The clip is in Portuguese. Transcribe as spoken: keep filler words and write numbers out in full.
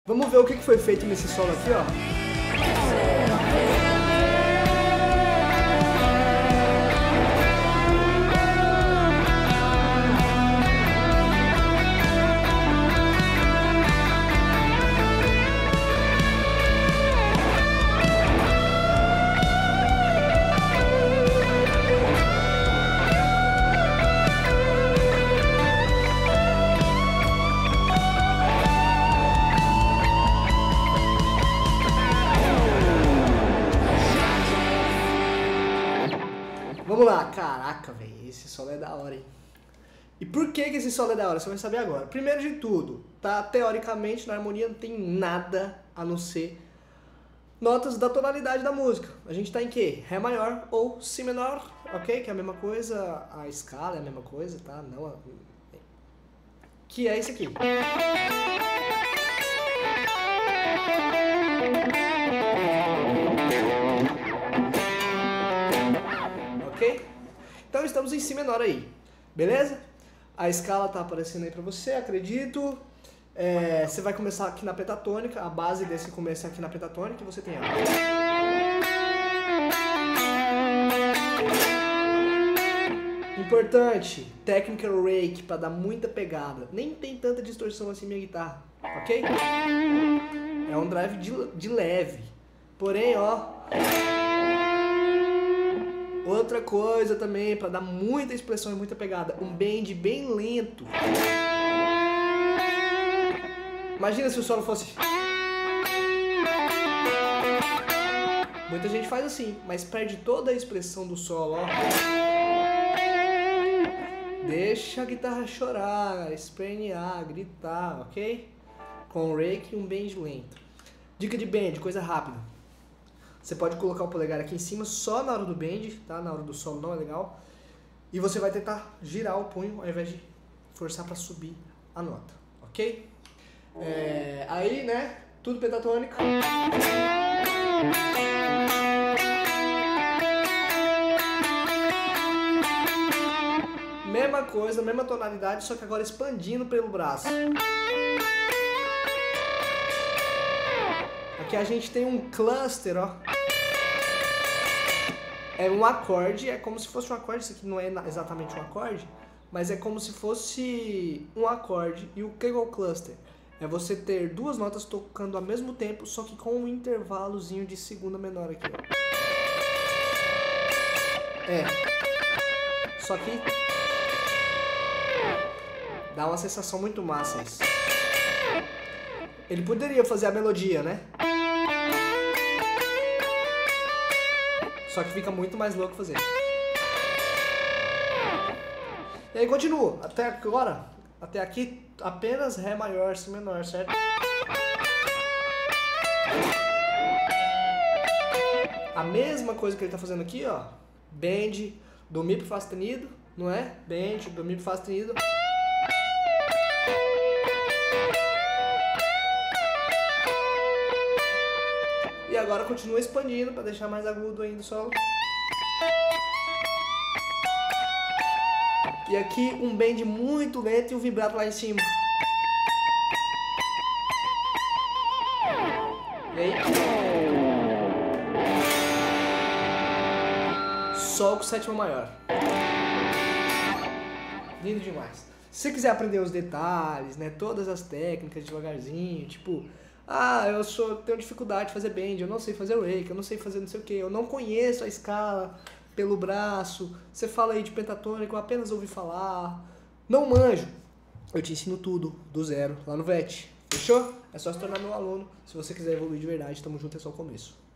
Vamos ver o que foi feito nesse solo aqui, ó. Vamos lá, caraca, velho, esse solo é da hora, hein? E por que que esse solo é da hora? Você vai saber agora. Primeiro de tudo, tá? Teoricamente, na harmonia não tem nada a não ser notas da tonalidade da música. A gente tá em quê? Ré maior ou Si menor, ok? Que é a mesma coisa, a escala é a mesma coisa, tá? Não a... Que é isso aqui. Ok? Então estamos em Si menor aí, beleza? A escala tá aparecendo aí pra você, acredito. É, você vai começar aqui na pentatônica, a base desse começo é aqui na pentatônica e você tem ela. Importante, técnica rake para dar muita pegada. Nem tem tanta distorção assim minha guitarra, ok? É um drive de, de leve, porém, ó... Outra coisa também, para dar muita expressão e muita pegada, um bend bem lento. Imagina se o solo fosse... Muita gente faz assim, mas perde toda a expressão do solo, ó. Deixa a guitarra chorar, espernear, gritar, ok? Com o rake e um bend lento. Dica de bend, coisa rápida. Você pode colocar o polegar aqui em cima só na hora do bend, tá? Na hora do solo não é legal. E você vai tentar girar o punho ao invés de forçar para subir a nota, ok? É, aí, né? Tudo pentatônico. Mesma coisa, mesma tonalidade, só que agora expandindo pelo braço. Aqui a gente tem um cluster, ó. É um acorde, é como se fosse um acorde, isso aqui não é exatamente um acorde, mas é como se fosse um acorde. E o que é o cluster? É você ter duas notas tocando ao mesmo tempo, só que com um intervalozinho de segunda menor aqui, ó. É. Só que dá uma sensação muito massa isso. Ele poderia fazer a melodia, né? Só que fica muito mais louco fazer. E aí continua. Até agora, até aqui, apenas Ré maior, Si menor, certo? A mesma coisa que ele tá fazendo aqui, ó. Bend, do Mi pro Fá sustenido, não é? Bend, do Mi pro Fá sustenido. E agora continua expandindo para deixar mais agudo ainda o solo. E aqui um bend muito lento e um vibrato lá em cima. E aí? Sol com sétima maior. Lindo demais. Se você quiser aprender os detalhes, né, todas as técnicas devagarzinho, tipo... Ah, eu sou, tenho dificuldade de fazer bend, eu não sei fazer rake, eu não sei fazer não sei o que, eu não conheço a escala pelo braço, você fala aí de pentatônico, eu apenas ouvi falar, não manjo. Eu te ensino tudo, do zero, lá no V E T, fechou? É só se tornar meu aluno, se você quiser evoluir de verdade, tamo junto, é só o começo.